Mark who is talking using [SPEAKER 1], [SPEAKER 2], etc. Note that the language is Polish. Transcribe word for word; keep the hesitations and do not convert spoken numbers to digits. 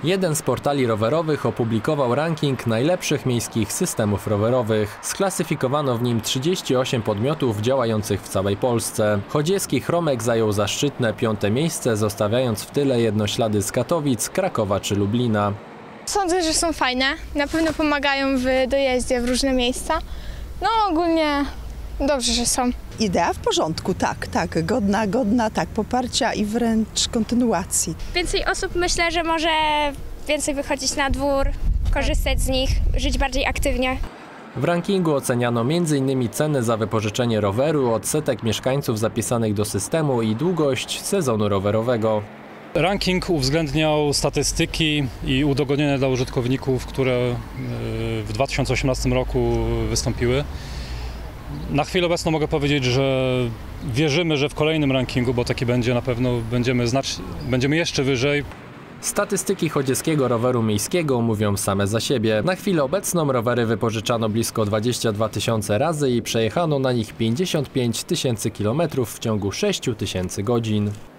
[SPEAKER 1] Jeden z portali rowerowych opublikował ranking najlepszych miejskich systemów rowerowych. Sklasyfikowano w nim trzydzieści osiem podmiotów działających w całej Polsce. Chodzieski Chromek zajął zaszczytne piąte miejsce, zostawiając w tyle jednoślady z Katowic, Krakowa czy Lublina.
[SPEAKER 2] Sądzę, że są fajne. Na pewno pomagają w dojeździe w różne miejsca. No ogólnie dobrze, że są.
[SPEAKER 3] Idea w porządku, tak, tak, godna, godna, tak, poparcia i wręcz kontynuacji.
[SPEAKER 4] Więcej osób myślę, że może więcej wychodzić na dwór, korzystać z nich, żyć bardziej aktywnie.
[SPEAKER 1] W rankingu oceniano między innymi ceny za wypożyczenie roweru, odsetek mieszkańców zapisanych do systemu i długość sezonu rowerowego.
[SPEAKER 5] Ranking uwzględniał statystyki i udogodnienia dla użytkowników, które w dwa tysiące osiemnastym roku wystąpiły. Na chwilę obecną mogę powiedzieć, że wierzymy, że w kolejnym rankingu, bo taki będzie na pewno, będziemy, znacz... będziemy jeszcze wyżej.
[SPEAKER 1] Statystyki chodzieskiego roweru miejskiego mówią same za siebie. Na chwilę obecną rowery wypożyczano blisko dwadzieścia dwa tysiące razy i przejechano na nich pięćdziesiąt pięć tysięcy kilometrów w ciągu sześciu tysięcy godzin.